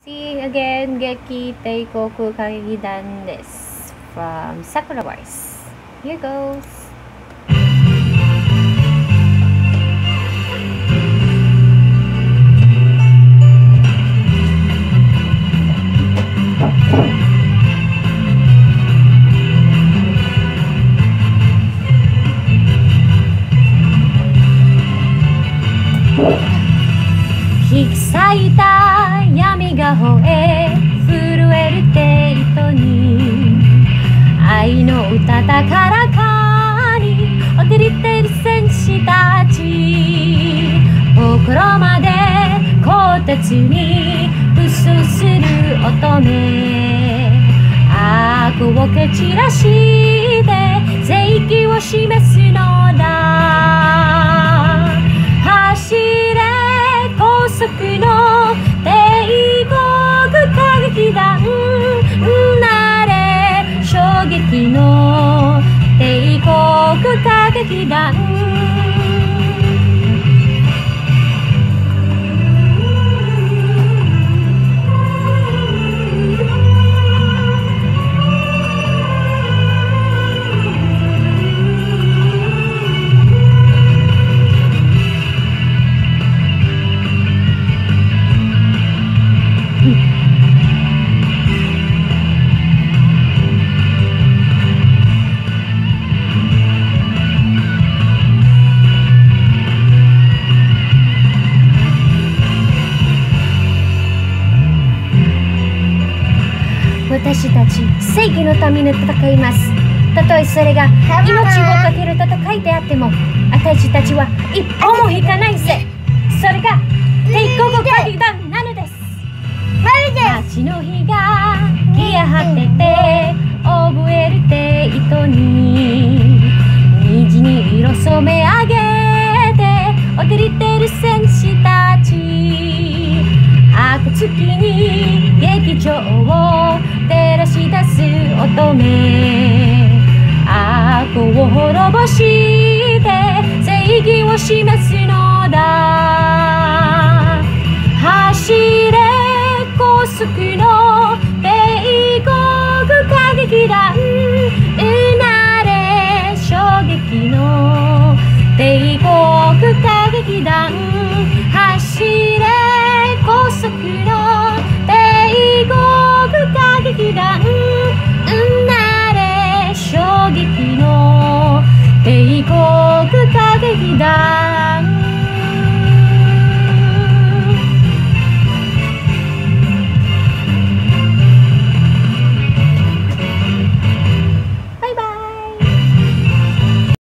Again, Geki Teikoku Kagidan desu from Sakura Wars. Here goes. 引き裂いた闇が吠え震えるテイトに愛の歌高らかに踊りてる戦士たち心まで鋼鉄にブスする乙女悪を蹴散らして正義を示すのだ走れ高速の帝国歌劇団なれ衝撃の帝国歌劇団私たち正義のために戦います。たとえそれが命をかける戦いであっても私たちは一歩も引かないぜ。それが帝国歌劇団なのです。街の火が消え果てて覚えるテイトに虹に色染め上げて踊りてる戦士たち暁に劇場を照らし出す乙女悪を滅ぼして正義を示すのだ走れ高速の